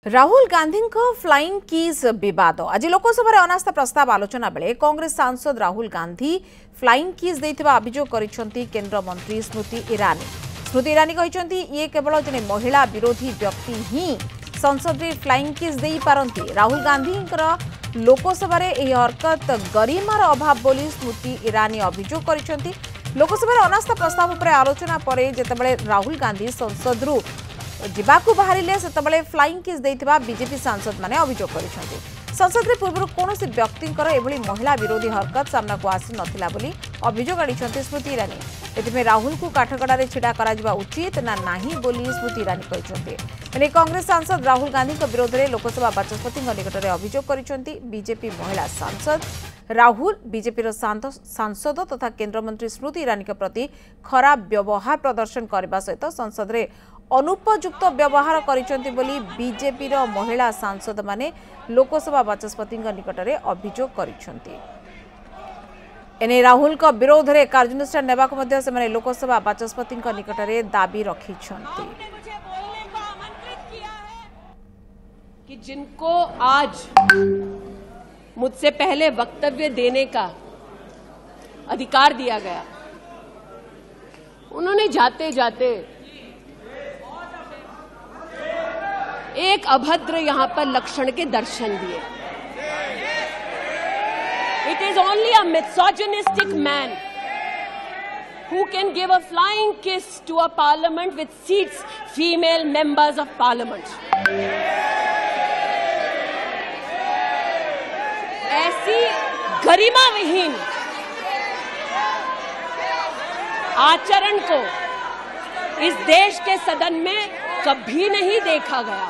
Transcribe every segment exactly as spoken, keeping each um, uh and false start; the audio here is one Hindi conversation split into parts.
राहुल गांधी फ्लाइंग कीज विवाद आज लोकसभा अनास्था प्रस्ताव आलोचना बेले कांग्रेस सांसद राहुल गांधी फ्लाइंग कीज देथिबा अभियोग करिसेंती केंद्र मंत्री स्मृति ईरानी। स्मृति ईरानी कहिसेंती ये केवल जने महिला विरोधी व्यक्ति ही संसद में फ्लाइंग कीज देई पारंती। राहुल गांधी लोकसभा रे हरकत गरिमार अभाव बोली स्मृति ईरानी अभियोग करिसेंती। लोकसभा अनास्था प्रस्ताव पर आलोचना पर जेतेबेले राहुल गांधी संसद रु जीवाकू बाहरिले सेतबेले फ्लाइंग किस देइथिबा बीजेपी सांसद माने अभियोग करिसेंती। संसद रे पूर्व कोनोसी व्यक्तिंकर एभली महिला विरोधी हरकत सामना को आसी नथिला बोली अभियोग आनिसेंती स्मृति ईरानी। एथिमे राहुल को काठगड़ारे छिड़ा कराजिबा उचित ना नाही बोली स्मृति ईरानी कहिसेंती। एने कांग्रेस सांसद राहुल गांधी विरोध में लोकसभा बाचस्पति निकट में अभियोग करिसेंती। बीजेपी महिला सांसद राहुल बीजेपी सांसद तथा केंद्रमंत्री स्मृति ईरानी के प्रति खराब व्यवहार प्रदर्शन करने सहित संसद में अनुपयुक्त व्यवहार करिसेंती बोली बीजेपी महिला सांसद माने लोकसभा बाचस्पति निकट में अभियोग करिसेंती। एने राहुल का विरोध में कार्यानुष्ठान नेबा को मध्य से लोकसभा बाचस्पति निकट में दाबी रखिसेंती कि जिनको आज मुझसे पहले वक्तव्य देने का अधिकार दिया गया, उन्होंने जाते जाते एक अभद्र यहां पर लक्षण के दर्शन दिए। It is only a misogynistic man who can give a flying kiss to a parliament with seats female members of parliament. ऐसी गरिमा विहीन आचरण को इस देश के सदन में कभी नहीं देखा गया।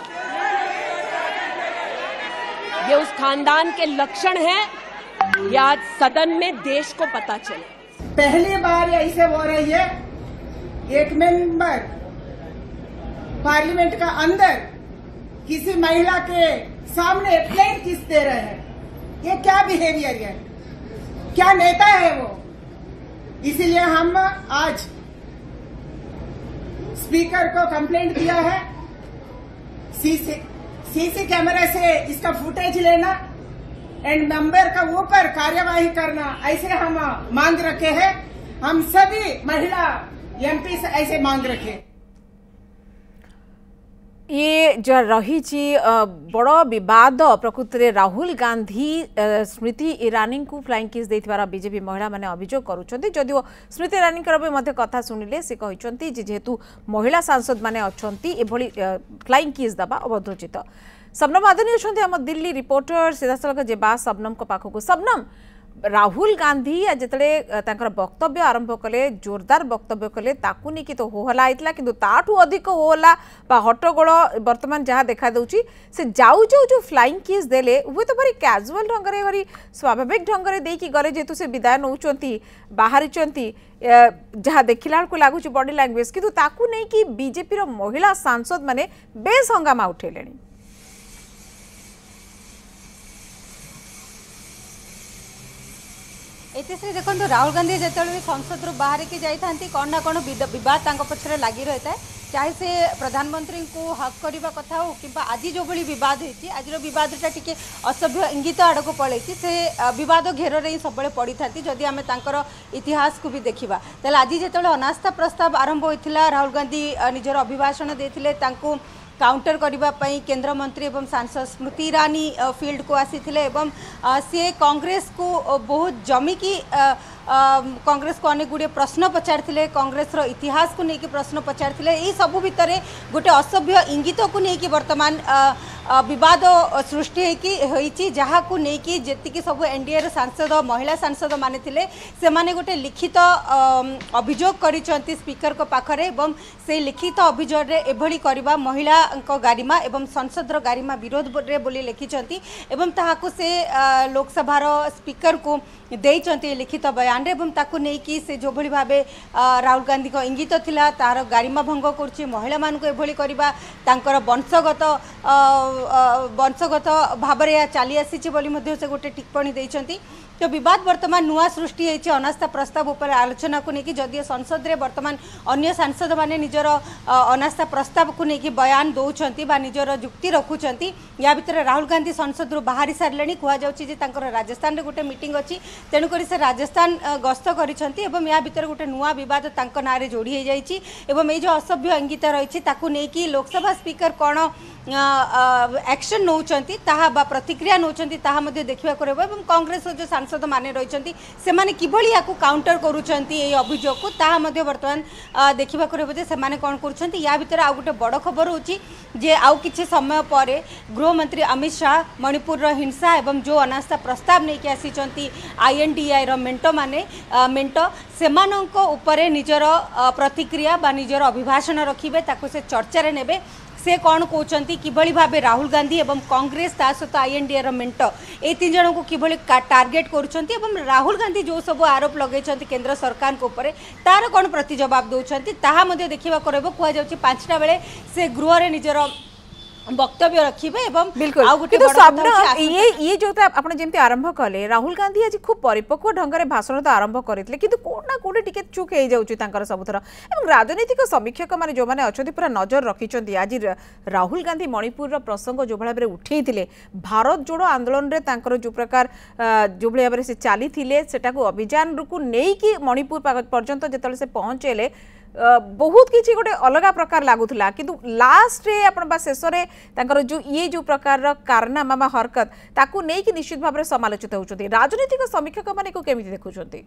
ये उस खानदान के लक्षण हैं, या आज सदन में देश को पता चले। पहली बार ऐसे हो रही है, एक मेंबर पार्लियामेंट का अंदर किसी महिला के सामने फ्लाइंग किस दे रहे हैं। ये क्या बिहेवियर है, क्या नेता है वो। इसीलिए हम आज स्पीकर को कंप्लेंट दिया है, सीसी सीसी कैमरा से इसका फुटेज लेना एंड मेंबर का ऊपर कार्यवाही करना, ऐसे हम मांग रखे हैं। हम सभी महिला एमपी से ऐसे मांग रखे। ये जो रही बड़ विवाद प्रकृत में राहुल गांधी स्मृति ईरानी को फ्लाइंग किस देथिबार बीजेपी महिला माने अभियोग करुछंती। जदिओ स्मृति ईरानी मध्य कथा शुणिले से कहते जेहेतु महिला सांसद माने अछंती एभली फ्लाइंग किस दबा अवधोचित। शबनम आदनी अछंती हम दिल्ली रिपोर्टर सीधा सलख जेबा शबनम को पाखक। शबनम, राहुल गांधी जिते वक्तव्य आरंभ कले जोरदार वक्तव्य कले ताकू नहीं कि तो होहला होता कि ताठू अधिक होहला हट्टगोल बर्तमान जहाँ देखा दूची से जाऊ जाऊ जो फ्लाइंग किस देले हुए तो भारी कैजुअल ढंग से भारी स्वाभाविक ढंग से देकी गले जेहेतु से विदाय नौ बाहरी जहाँ देखला को लगुच बॉडी लैंग्वेज किंतु ताकू नहीं कि बीजेपी महिला सांसद माने बेस हंगामा उठेले। एतिश्री देखो राहुल गांधी जो संसद रु बाहर की जाती कौन ना कौन बद पछरे लगी रही है, चाहे से प्रधानमंत्री को हक करने कथा हो कि आज जो बड़ी बद होती आज बदटा टी असभ्य इंगित आड़ को पलि से बद घेर ही सब पड़ी था। जदि आम इतिहास को भी देखा तेल आज जो अनास्था प्रस्ताव आरंभ होता राहुल गांधी निजर अभिभाषण देते काउंटर करने केंद्र मंत्री एवं सांसद स्मृति ईरानी फील्ड को आसी एवं सी कांग्रेस को बहुत जमिकी कांग्रेस को अनेक गुड़े प्रश्न पचार कांग्रेस रो इतिहास को लेकिन प्रश्न पचार यही सबू भितर गोटे असभ्य इंगित को लेकिन वर्तमान विवाद सृष्टि होती जहाँ को लेकिन जी सब एनडीए सांसद महिला सांसद माने थिले से माने गोटे लिखित अभियोग करिसेंती स्पीकर को पाखरे एवं से लिखित अभियोग रे एभली करबा महिला गारिमा एवं संसद रो गारिमा विरोध रे बोली लिखिसेंती एवं ताहाको से लोकसभा रो स्पीकर को देइचंती लिखित बयान रे एवं ताकू नहीं कि से जो भली भाबे राहुल गांधी को इंगित थिला तार गारिमा भंग करछि महिला मान को एभली करबा तांकर वंशगत वंशगत भाव चली आसी से गोटे टिप्पणी देइचंती। तो विवाद वर्तमान नुआ सृष्टि होती अनास्था प्रस्ताव उपर आलोचना को लेकिन जदि संसद में वर्तमान अन्य सांसद मैंने निजर अनास्था प्रस्ताव को लेकिन बयान दौरान निजर जुक्ति रखुंट या भितर राहुल गांधी संसद रु बाहरी सारे कहर राजस्थान में गोटे मीटिंग अच्छी तेणुक से राजस्थान गस्त कर या भितर गोटे नुआ बद ना जोड़ी हो जाए जो असभ्य इंगित रही लोकसभा स्पीकर कौन एक्शन नौ प्रतिक्रिया नौ देखा कांग्रेस जो सांसद माने रही से माने किभली या काउंटर करुँच अभियोग को ताहा बर्तमान देखा से कौन कर या भितर आ गोटे बड़ खबर होची जे आउ किछि समय पर गृहमंत्री अमित शाह मणिपुर हिंसा एवं जो अनास्था प्रस्ताव नहीं आसी आईएनडीआई रो मेंटो माने मेंटो सेमानंको उपरे निजर प्रतिक्रिया बा निजर अभिभाषण रखिबे ताको से चर्चा नेबे से कौन कहते किभली भाबे राहुल गांधी एवं कांग्रेस ता सहित आईएनडीए रो मेंटो ए तीन जन को किभली टार्गेट करुछंती एवं राहुल गांधी जो सब आरोप लगे केंद्र सरकार को ऊपर तार कौन प्रति जवाब दौरान ताहा मध्य देखा करब कह जाउछि पांचटा बेले से गृह रे निजर वक्तव्य रखिबे एवं बिल्कुल तो स्वप्न ये ये जो आपण जेमती आरंभ कले राहुल गांधी आज खूब परिपक्व ढंग से भाषण तो आरंभ करथिले किंतु कोना कोडे टिके चुक हे जाउची तांकर सबुथर एवं राजनीतिक समीक्षक माने जो माने अछथि पूरा नजर रखिचंती आज राहुल गांधी मणिपुर रो प्रसंग जो भला बेरे उठेइथिले भारत जोड़ो आंदोलन रे तांकर जो प्रकार जो भला बेरे से चाली थिले सेटा को अभियान को नेई कि मणिपुर पर्यंत जेतले से पहुंचेले बहुत किसी गोटे अलग प्रकार लगुला किंतु लास्ट रे अपन बा शेष रे तांकर जो ये जो प्रकार कारनामा बा हरकत ताकू नहीं कि निश्चित भाव में समालोचित होउछथि राजनीतिक समीक्षक माने को केमिति देखुछथि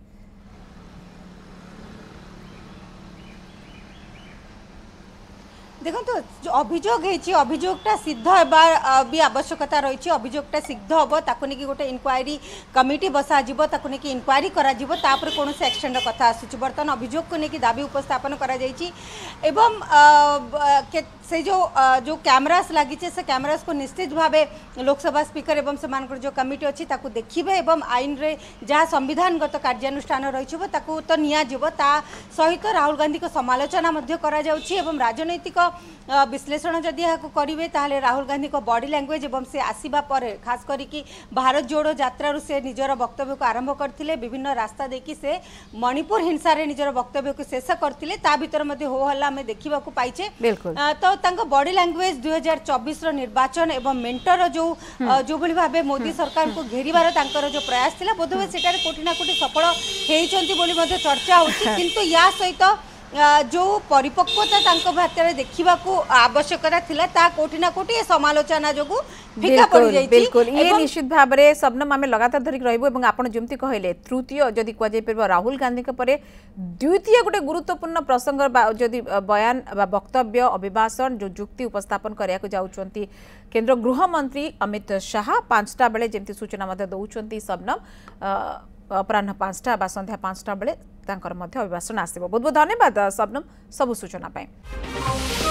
देखो तो जो अभियोग है अभियोगटा सिद्ध होबार भी आवश्यकता रही अभियोगटा सिद्ध हम ताकू नहीं गोटे इनक्वारी कमिटी बसा ताकू नहीं इनक्वारी करा कौन से एक्शन कथा आसूँ बर्तमान अभियोग को लेकिन दाबी उपस्थापन करा एवं से जो जो कैमरास लगी से कैमरास को निश्चित भाव लोकसभा स्पीकर एवं से जो कमिटी अच्छी ताकू देखिए एवं आईन रे जहाँ संविधानगत कार्यानुष्ठान रही तो नियाजिबो ता सहित राहुल गांधी को समालोचना करा जाउछि एवं राजनैतिक विश्लेषण जदि करेंगे ताहले राहुल गांधी को बॉडी लैंग्वेज एवं से आसीबा परे खास करिकी भारत जोड़ो यात्रा से निजर वक्तव्य को आरंभ करथिले विभिन्न रास्ता देखि से मणिपुर हिंसा रे निजर वक्तव्य को शेष करथिले ता भीतर मध्ये हो हल्ला हमें देखिबा को पाइछे तो तांको बॉडी लैंग्वेज दो हज़ार चौबीस रो निर्वाचन एवं मेंटर जो जो भली भाबे मोदी सरकार को घेरिबार तांकर जो प्रयास थिला बोधवे सेटारे कोठी ना कोठी सफल हेइचंती बोली मध्ये चर्चा होछि किंतु या सहित जो परिपक्वता तांको भातर देखिबा को आवश्यकता थिला ता कोठी ना कोठी समालोचना जोगु फिका पड़ी जाई बिल्कुल ये निश्चित भाव में सबनम आमे लगातार धरिक रहबो एवं आपण जेमती कहले तृतीय जदि कुआ जाय परबो राहुल गांधी के परे द्वितीय गोटे गुरुत्वपूर्ण प्रसंग जदि बयान वक्तव्य अभिभाषण जो जुक्ति उपस्थापन करिया को जाउचंती केंद्र गृह मंत्री अमित शाह पांचटा बेले जेमती सूचना मते दउचंती सबनम अपराह्न पांचटा बा संध्या पांचटा बेले तांकर मध्य अभिभाषण आसिबो बहुत बहुत धन्यवाद सबनम सब सूचना पाए।